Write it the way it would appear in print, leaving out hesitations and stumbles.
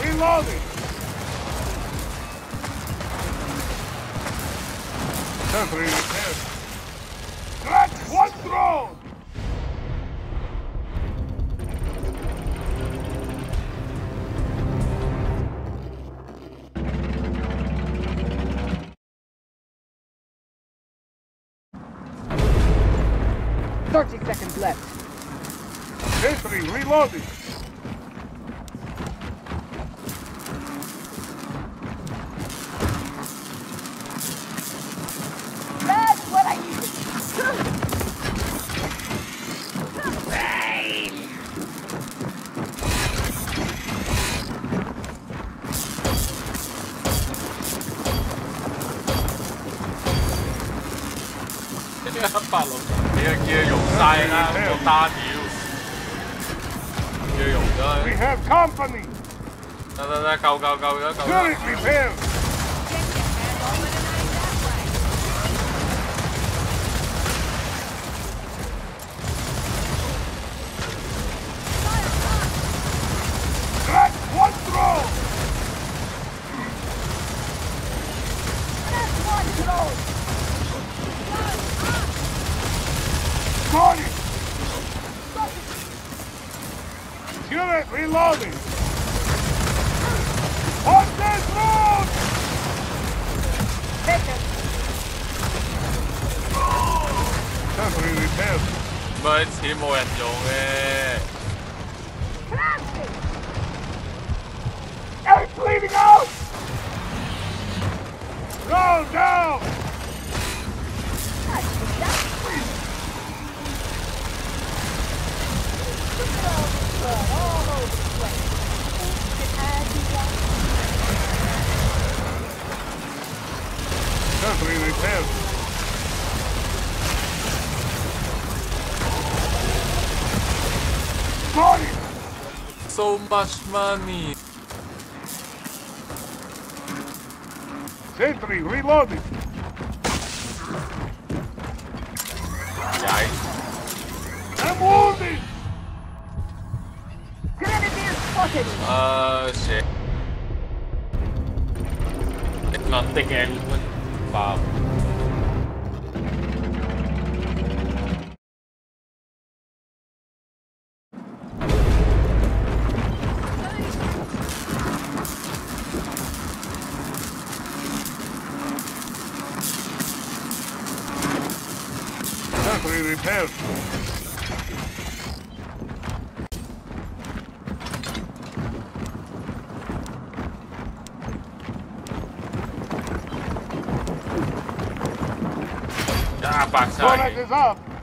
reloading! Sentry repaired. Crack one drone! Seconds left. Sentry reloading. That's what I needed. 8路，你嘅叫用晒啦，個單條要用咗。 We have company. 得，夠咗。 Turret repaired. Crack one drone. That's one drone. Got it. Turret reloading. On this road. Take it. Sentry repaired. 唔係錢冇人用嘅。 It's bleeding out. Go down. Sentry repaired. Got it. So much money。 Sentry reloading. 曳。 I'm wounded. Grenadier spotted. Shit. Nothing anyone. Wow. Sentry repaired. Ah, backside. Turret is up.